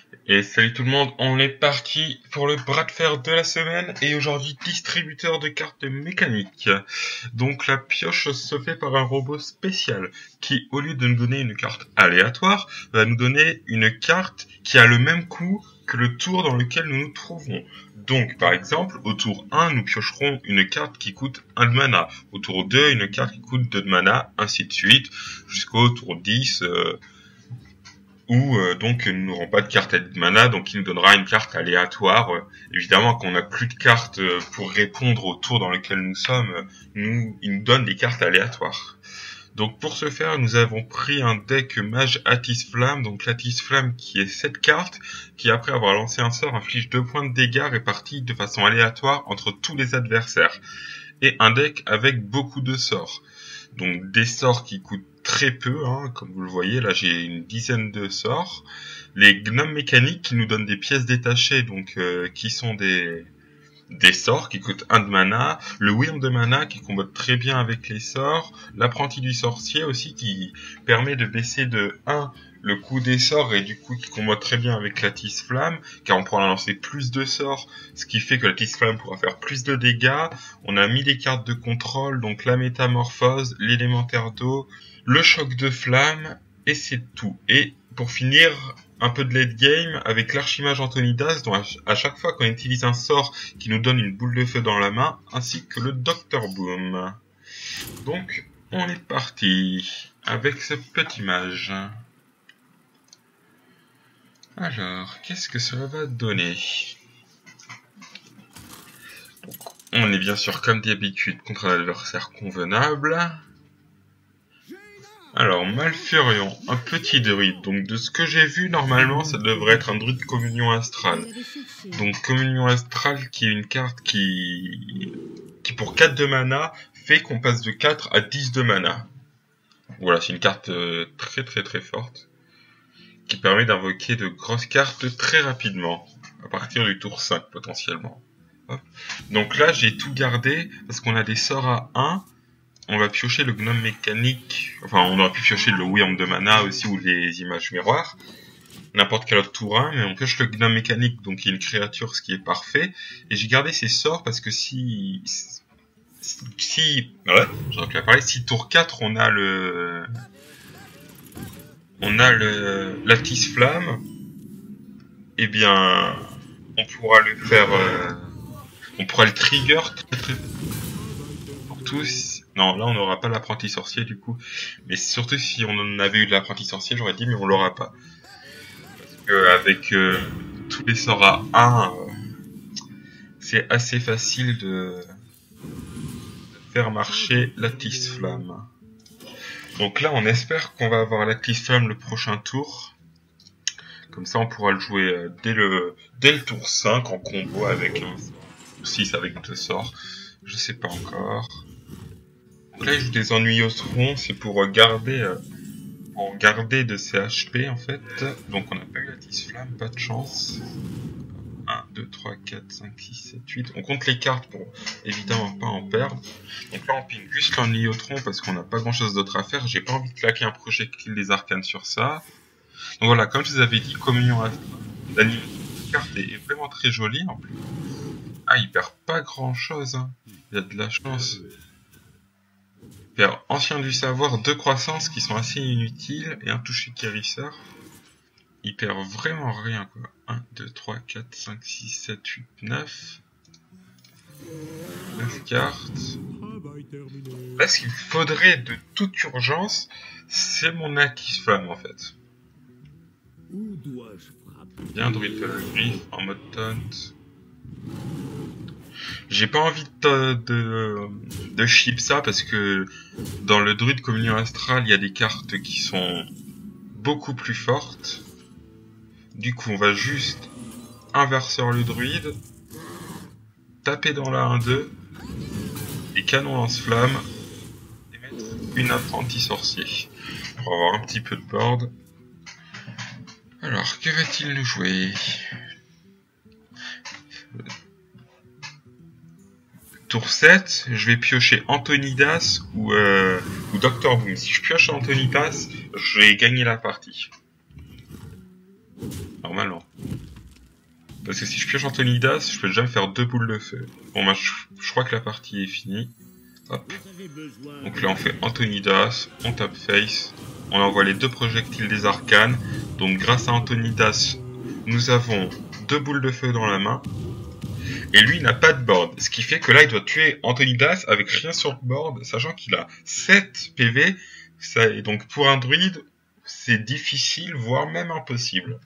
Et salut tout le monde, on est parti pour le bras de fer de la semaine et aujourd'hui distributeur de cartes mécaniques. Donc la pioche se fait par un robot spécial qui, au lieu de nous donner une carte aléatoire, va nous donner une carte qui a le même coût que le tour dans lequel nous nous trouvons. Donc par exemple, au tour 1, nous piocherons une carte qui coûte 1 de mana. Au tour 2, une carte qui coûte 2 de mana, ainsi de suite, jusqu'au tour 10... où donc nous n'aurons pas de carte à de mana, donc il nous donnera une carte aléatoire. Évidemment, quand on n'a plus de cartes pour répondre au tour dans lequel nous sommes, il nous donne des cartes aléatoires. Donc pour ce faire, nous avons pris un deck Mage Atis Flamme, donc l'Atis Flamme qui est cette carte, qui après avoir lancé un sort inflige 2 points de dégâts répartis de façon aléatoire entre tous les adversaires. Et un deck avec beaucoup de sorts. Donc des sorts qui coûtent très peu, hein, comme vous le voyez, là j'ai une dizaine de sorts. Les gnomes mécaniques qui nous donnent des pièces détachées, donc qui sont des sorts qui coûtent 1 de mana. Le Wyrm de mana qui combat très bien avec les sorts. L'apprenti du sorcier aussi qui permet de baisser de 1 le coût des sorts et du coup qui combat très bien avec la Tis Flamme, car on pourra lancer plus de sorts, ce qui fait que la Tis Flamme pourra faire plus de dégâts. On a mis les cartes de contrôle, donc la métamorphose, l'élémentaire d'eau, le choc de flamme, et c'est tout. Et pour finir, un peu de late game avec l'archimage Antonidas, dont à chaque fois qu'on utilise un sort qui nous donne une boule de feu dans la main, ainsi que le Dr Boom. Donc, on est parti avec ce petit mage. Alors, qu'est-ce que cela va donner? Donc, on est bien sûr, comme d'habitude, contre un adversaire convenable. Alors, Malfurion, un petit druide. Donc, de ce que j'ai vu, normalement, ça devrait être un druide communion astrale. Donc, communion astrale, qui est une carte qui pour 4 de mana, fait qu'on passe de 4 à 10 de mana. Voilà, c'est une carte très très très forte, qui permet d'invoquer de grosses cartes très rapidement, à partir du tour 5 potentiellement. Hop. Donc là, j'ai tout gardé, parce qu'on a des sorts à 1, on va piocher le gnome mécanique, enfin on aurait pu piocher le Wyrm de mana aussi, ou les images miroirs, n'importe quel autre tour 1, mais on pioche le gnome mécanique, donc il y a une créature, ce qui est parfait, et j'ai gardé ces sorts parce que si j'aurais pu la parler, si tour 4 on a l'Atis Flamme, eh bien, on pourra le faire, on pourra le trigger très pour tous. Non, là on n'aura pas l'apprenti sorcier du coup, mais surtout si on en avait eu de l'apprenti sorcier, j'aurais dit mais on l'aura pas. Parce que avec tous les sorts à 1, c'est assez facile de faire marcher l'Atis Flamme. Donc là on espère qu'on va avoir l'Atis Flamme le prochain tour. Comme ça, on pourra le jouer dès le tour 5 en combo avec un 6 avec 2 sorts. Je sais pas encore. Donc là, il joue des ennuyeuserons, c'est pour garder de ses HP en fait. Donc on n'a pas eu la Tis Flamme, pas de chance. 1, 2, 3, 4, 5, 6, 7, 8. On compte les cartes pour évidemment pas en perdre. Donc là, on ping juste l'ennuyotron parce qu'on n'a pas grand chose d'autre à faire. J'ai pas envie de claquer un projectile des arcanes sur ça. Donc voilà, comme je vous avais dit, communion astrale. La carte est vraiment très jolie en plus. Ah, il perd pas grand chose, hein. Il a de la chance. Il perd ancien du savoir, 2 croissances qui sont assez inutiles et un toucher guérisseur. Il perd vraiment rien quoi. 1, 2, 3, 4, 5, 6, 7, 8, 9. 9 cartes. Là, ce qu'il faudrait de toute urgence, c'est mon Atis Flamme en fait. Bien druide de la griffe en mode taunt. J'ai pas envie de ship ça parce que dans le druide communion astrale il y a des cartes qui sont beaucoup plus fortes. Du coup on va juste inverseur le druide, taper dans la 1-2 et canon lance-flamme et mettre une apprenti sorcier pour avoir un petit peu de board. Alors, que va-t-il nous jouer? Tour 7, je vais piocher Antonidas ou Dr Boom. Si je pioche Antonidas, je vais gagner la partie. Normalement. Parce que si je pioche Antonidas, je peux déjà me faire 2 boules de feu. Bon bah je crois que la partie est finie. Hop. Donc là on fait Antonidas, on tape face, on envoie les 2 projectiles des arcanes. Donc grâce à Antonidas, nous avons 2 boules de feu dans la main. Et lui il n'a pas de board. Ce qui fait que là il doit tuer Antonidas avec rien sur le board, sachant qu'il a 7 PV. Et donc pour un druide, c'est difficile, voire même impossible.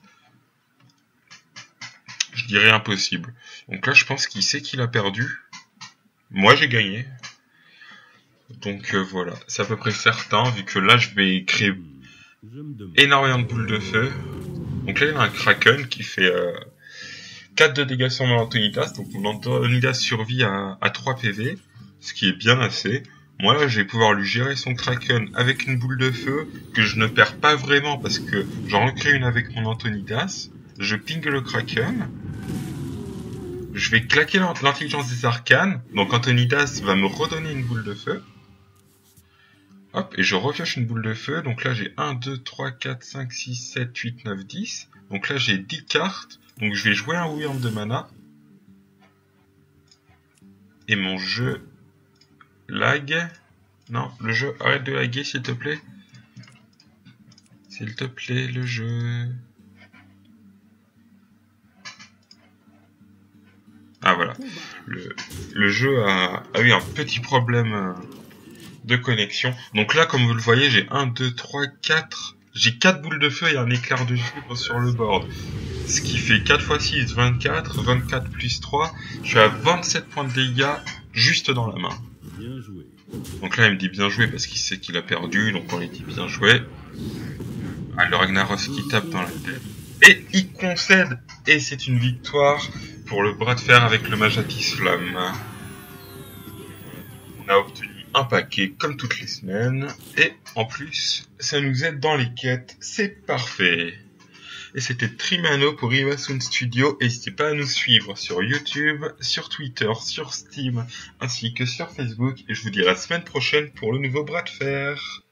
Je dirais impossible. Donc là je pense qu'il sait qu'il a perdu. Moi j'ai gagné. Donc voilà, c'est à peu près certain, vu que là je vais créer énormément de boules de feu. Donc là il y a un Kraken qui fait 4 de dégâts sur mon Antonidas, donc mon Antonidas survit à 3 PV, ce qui est bien assez. Moi là je vais pouvoir lui gérer son Kraken avec une boule de feu, que je ne perds pas vraiment parce que j'en recrée une avec mon Antonidas. Je ping le Kraken. Je vais claquer l'intelligence des arcanes, donc Antonidas va me redonner une boule de feu. Hop, et je repioche une boule de feu, donc là j'ai 1, 2, 3, 4, 5, 6, 7, 8, 9, 10. Donc là j'ai 10 cartes, donc je vais jouer un Wyrm de mana. Et mon jeu lag. Non, le jeu, arrête de laguer s'il te plaît. S'il te plaît, le jeu. Ah voilà, le jeu a eu un petit problème de connexion. Donc là, comme vous le voyez, j'ai 1, 2, 3, 4... J'ai 4 boules de feu et un éclair de givre sur le board. Ce qui fait 4 x 6, 24. 24 plus 3. Je suis à 27 points de dégâts juste dans la main. Donc là, il me dit bien joué parce qu'il sait qu'il a perdu. Donc on lui dit bien joué. Ah, le Ragnaros qui tape dans la tête. Et il concède. Et c'est une victoire pour le bras de fer avec le Majatis Flamme. On a obtenu un paquet comme toutes les semaines. Et en plus, ça nous aide dans les quêtes. C'est parfait. Et c'était Trimano pour Iwasun Studio. N'hésitez pas à nous suivre sur YouTube, sur Twitter, sur Steam, ainsi que sur Facebook. Et je vous dis à la semaine prochaine pour le nouveau bras de fer.